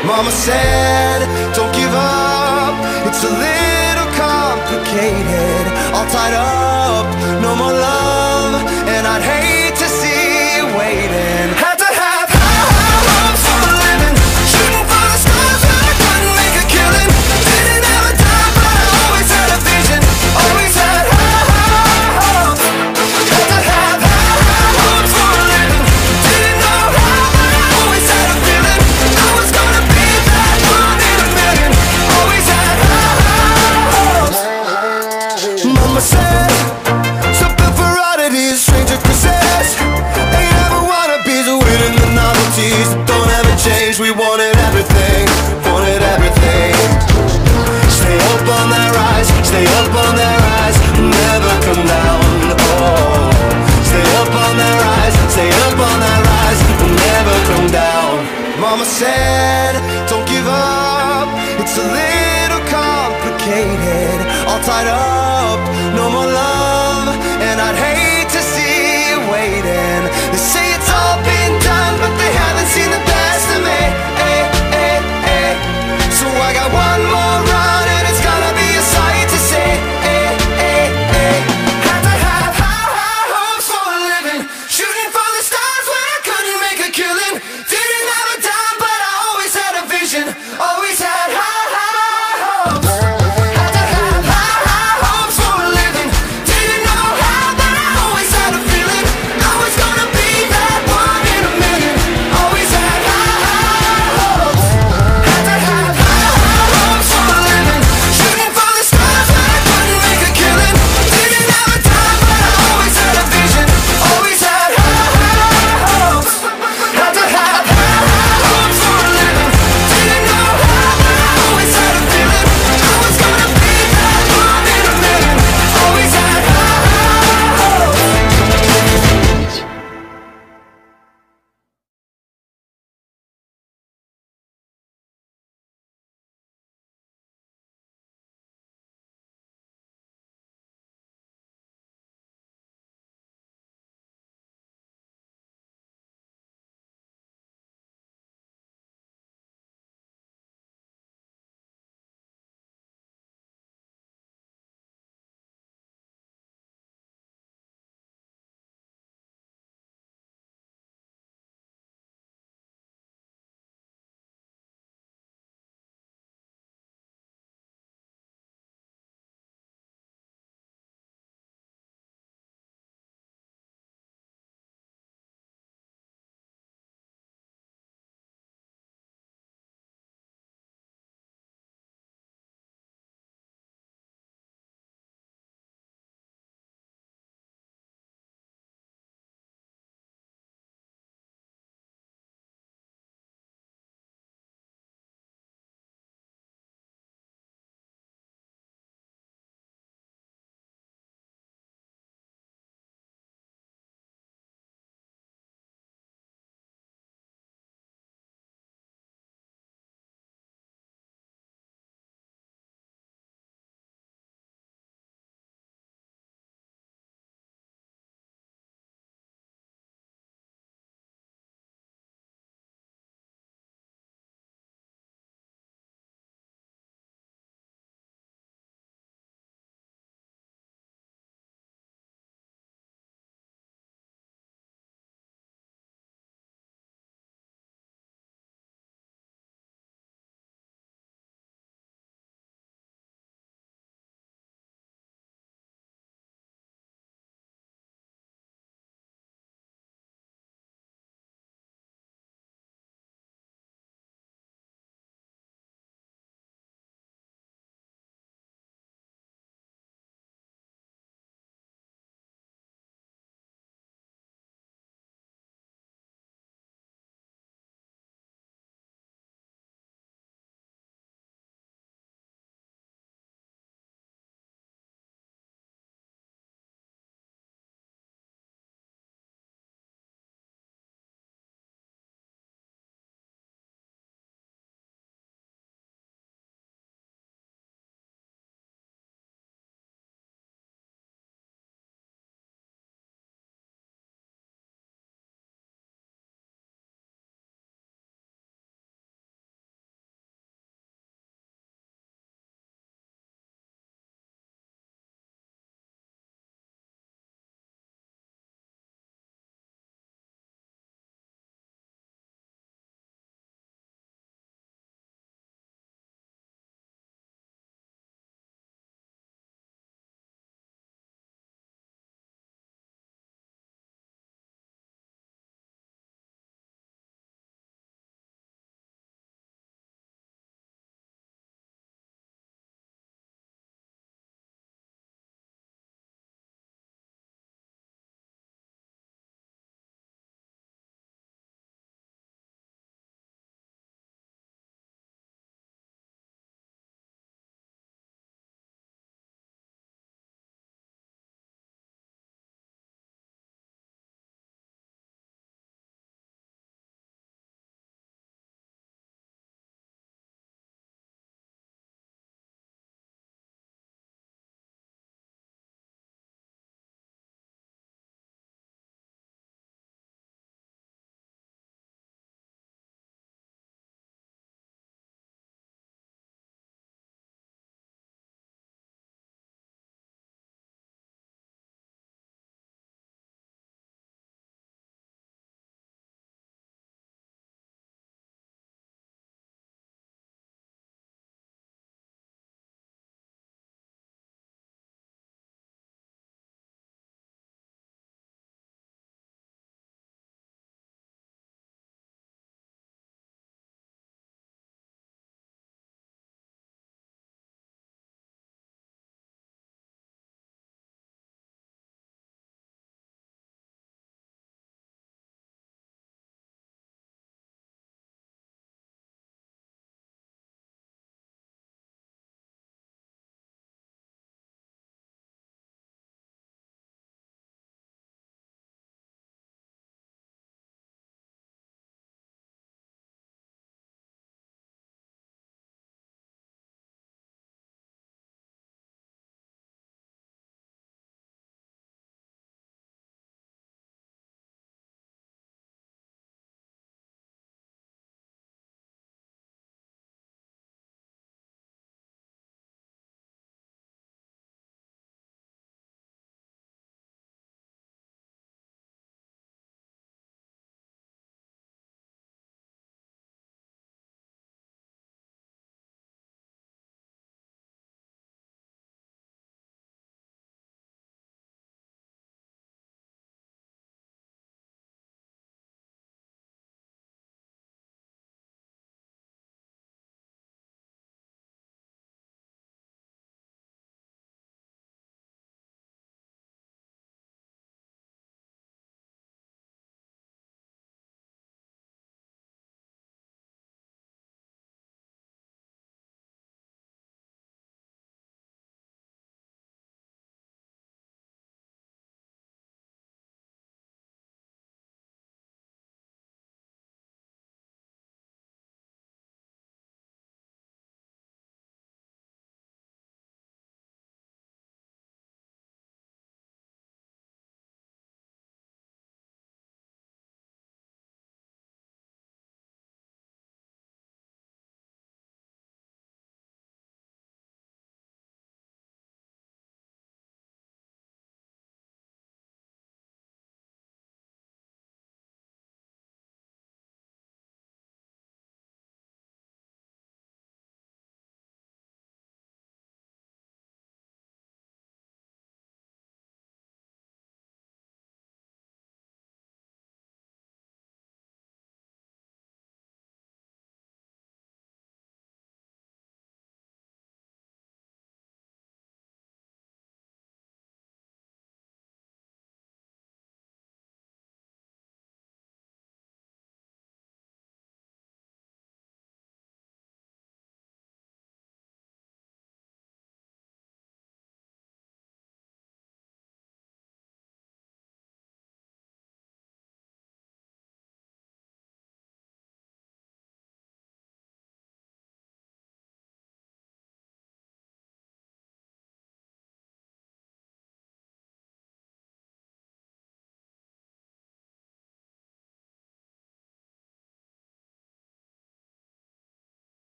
Mama said, don't give up, it's a little complicated. All tied up, no more love, and I'd hate to see you waiting. Had to have high hopes for a living, shooting for the stars but I couldn't make a killing. Didn't have a dime but I always had a vision, always had high hopes. Had to have high hopes for a living, didn't know how but I always had a feeling I was gonna be that one in a million. Always had high hopes. Mama said, stop built for oddities, stranger kisses. Ain't ever wannabes, winning the novelties that don't ever change. We wanted everything, wanted everything. Stay up on that rise, stay up on that rise, never come down. Oh, stay up on that rise, stay up on that rise, never come down. Mama said,